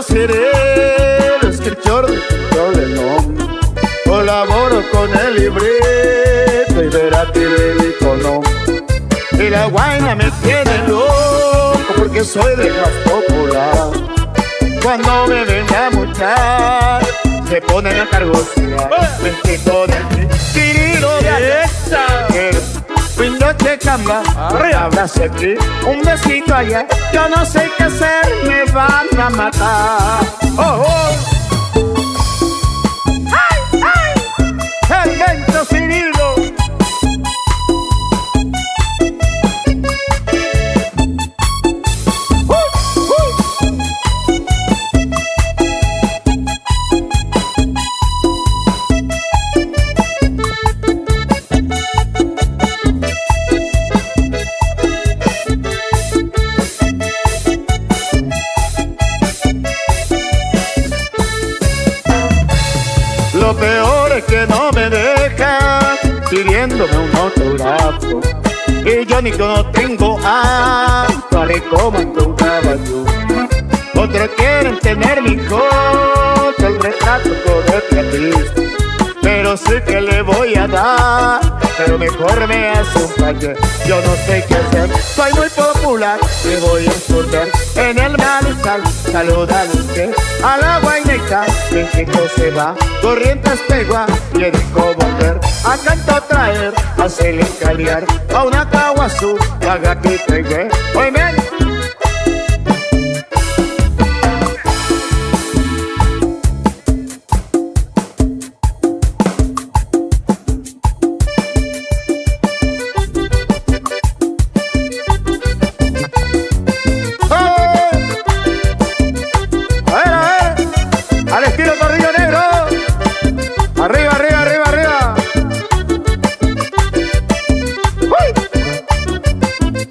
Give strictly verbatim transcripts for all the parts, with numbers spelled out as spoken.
los cereros que el Jordi yo le nombre. Colaboro con el libreto y verá que el icono. Y la guaina me tiene loco porque soy de más popular. Cuando me ven a muchar se ponen a cargosear. Bendito del tiriro de esa Windows de camba, abrazo aquí, un besito allá. Yo no sé qué hacer, me van a matar. Oh, oh. ¡Ay, ay! El viento Cirilo. Lo peor es que no me dejan pidiéndome un autógrafo. Y yo ni que no tengo alto, haré como un caballo. Otros quieren tener mi foto, el retrato con el artista. Pero sé que le voy a dar, pero mejor me hace un taller. Yo no sé qué hacer, soy muy popular y voy a esconder en el malestar. Saludar usted a la guaineta, México se va, Corrientes Pegua, y el volver a canto traer, hacerle caliar a una caguazú, haga que pegue. Hoy me al estilo Torrillo Negro. Arriba, arriba, arriba, arriba. ¡Uy!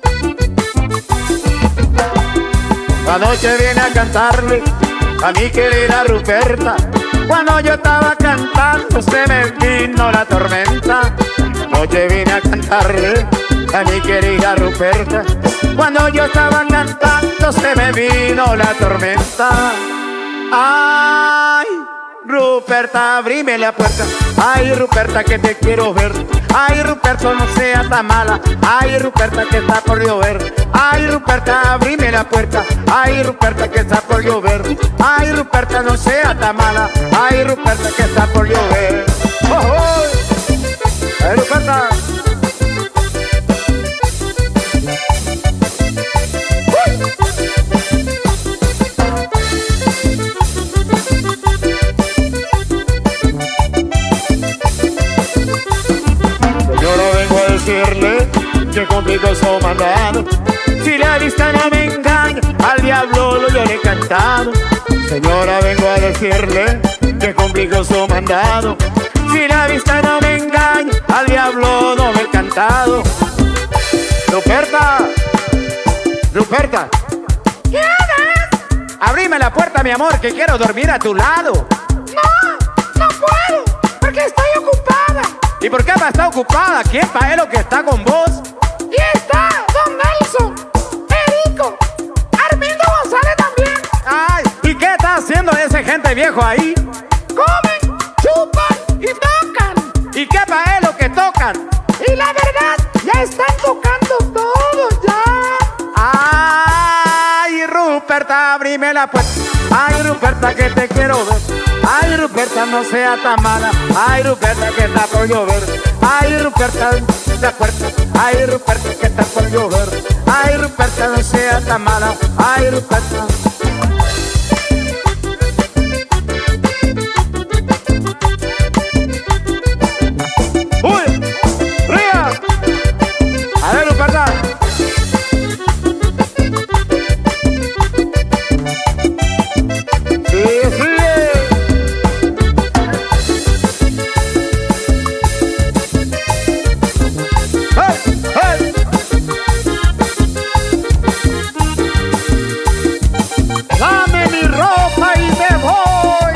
La noche viene a cantarle a mi querida Ruperta. Cuando yo estaba cantando se me vino la tormenta. La noche viene a cantarle a mi querida Ruperta. Cuando yo estaba cantando se me vino la tormenta. Ay, Ruperta, abrime la puerta. Ay, Ruperta, que te quiero ver. Ay, Ruperta, no sea tan mala. Ay, Ruperta, que está por llover. Ay, Ruperta, abrime la puerta. Ay, Ruperta, que está por llover. Ay, Ruperta, no sea tan mala. Ay, Ruperta, que está por llover. ¡Oh, oh! Ay, Ruperta. Que conmigo son mandado. Si la vista no me engaña, al diablo lo yo le he cantado. Señora, vengo a decirle que conmigo son mandado. Si la vista no me engaña, al diablo no me he cantado. Ruperta, Ruperta, ¿qué hagas? Abrime la puerta, mi amor, que quiero dormir a tu lado. No, no puedo, porque estoy ocupada. ¿Y por qué está ocupada? ¿Quién pa' lo que está con vos? Y está Don Nelson, Perico, Armindo González también. Ay, ¿y qué está haciendo ese gente viejo ahí? Comen, chupan y tocan. ¿Y qué pa' lo que tocan? Y la verdad, ya están tocando todos ya. Ay, Ruperta, abrime la puerta. Ay, Ruperta, que te quiero ver. Ay, Ruperta, no sea tan mala. Ay, Ruperta, que está por llover. Ay, Ruperta, la puerta. Ay, Ruperta, que está por llover. Ay, Ruperta, no sea tan mala. Ay, Ruperta. ¡Uy! ¡Ría! A ver, Ruperta. Sí, sí. Dame mi ropa y me voy.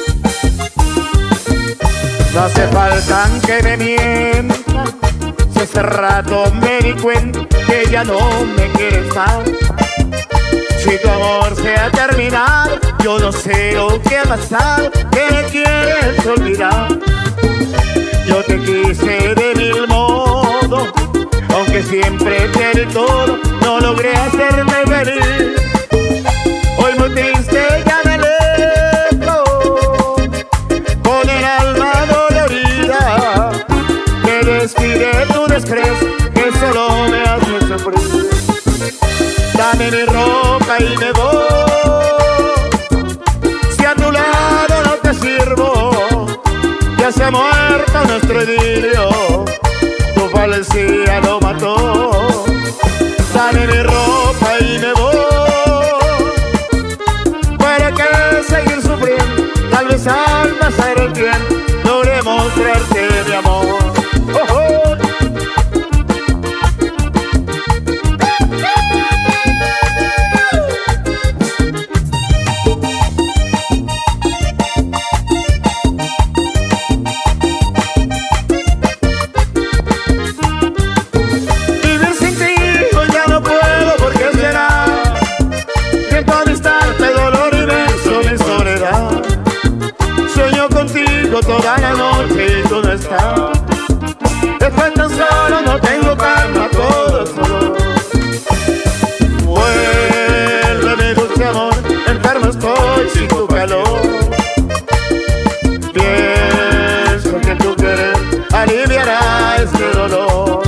No hace falta que me mientan, si es hace rato me di cuenta que ya no me quieres más. Si tu amor se ha terminado, yo no sé lo que ha pasado, que me quieres olvidar. Yo te quise de mil modos, aunque siempre te di todo, no logré hacerme feliz. Hoy muy triste ya me alejo, con el alma dolorida. Me despide tu desprecio, que solo me hace sufrir. Dame mi ropa y me voy, si a tu lado no te sirvo. Ya se ha muerto nuestro idilio, tu fallecía lo mató. Dame mi ropa y me voy, ¿para qué seguir sufriendo? Tal vez al pasar el tiempo logré mostrarte mi amor. Oh, oh. Toda la noche y tú no estás. Después tan solo, no tengo calma, todo es dolor. Vuelve mi dulce amor, enfermo estoy sin tu calor. Pienso que tu querer aliviará este dolor.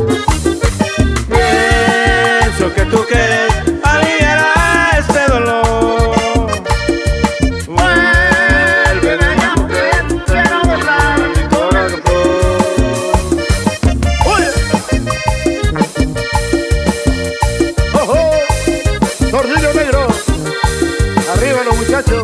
Pienso que tu querer aliviará este dolor. Arriba los muchachos.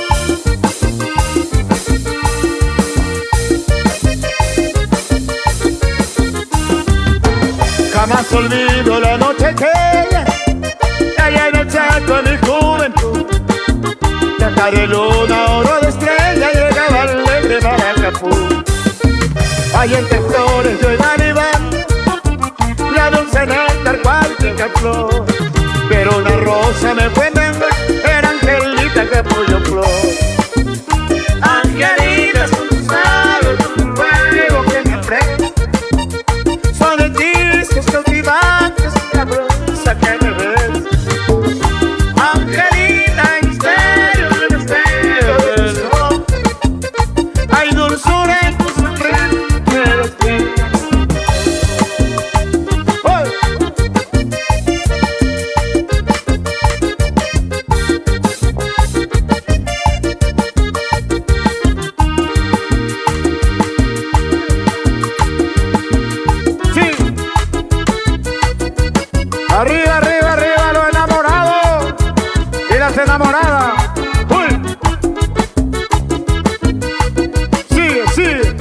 Jamás olvido la noche que allá en el Chaco de mi juventud, caja de luna, oro de estrella, llegaba alegre Maracapú. Allá entre flores yo iba animando la dulce néctar cualquier flor, pero una rosa me fue negando, era Angelita que apoyó flor. Angelita, tú sabes, un fuego que me prende, son hechizos cautivantes, la rosa que me ves. Angelita, en misterio, en misterio de sol, hay dulzura en tu sonrisa, me despierta. Arriba, arriba, arriba los enamorados y las enamoradas. ¡Uy! Sigue, sigue.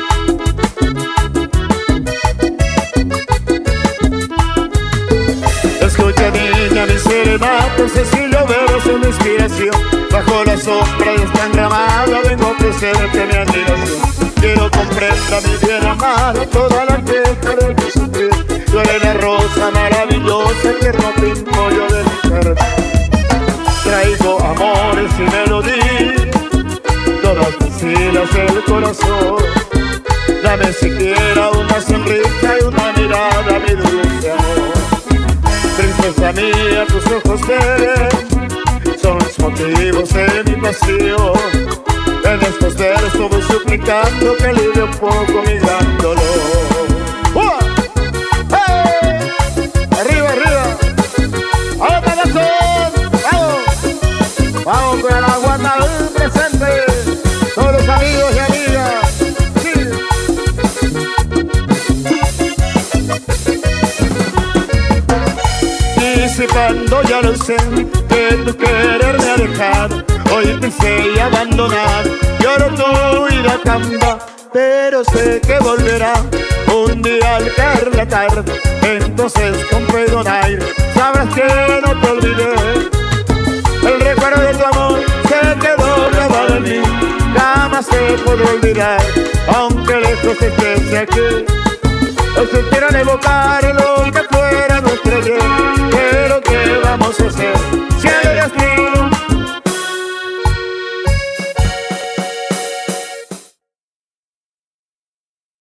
Escucha niña mi serenata, Cecilia Vero es una inspiración. Bajo la sombra de esta enramada vengo a ofrecerte mi admiración. Quiero comprenda mi bien amada, toda la queja de tu sufrir. Tú eres la rosa maravillosa que no pinto yo de mi ser. Traigo amores y melodías, todas mis hilas del corazón. Dame siquiera una sonrisa y una mirada, mi dulce amor. Princesa mía, tus ojos verdes son los motivos de mi pasión. En estos versos voy suplicando que alivie un poco mi gran dolor. ¡Uh! ¡Hey! Arriba, arriba. ¡Vamos, pedazón! ¡Vamos! Vamos con la Guanabí presente. Todos los amigos y amigas. Sí. Disipando ya lo sé, que tu querer me ha dejado. Hoy pensé y abandonar, lloro tu vida camba, pero sé que volverá un día al caer la tarde. Entonces con perdonar sabrás que no te olvidé. El recuerdo de tu amor se quedó grabado en mí, jamás te podré olvidar, aunque lejos estés aquí. Los supieron evocar lo que